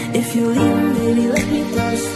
If you're leaving, baby, let me through the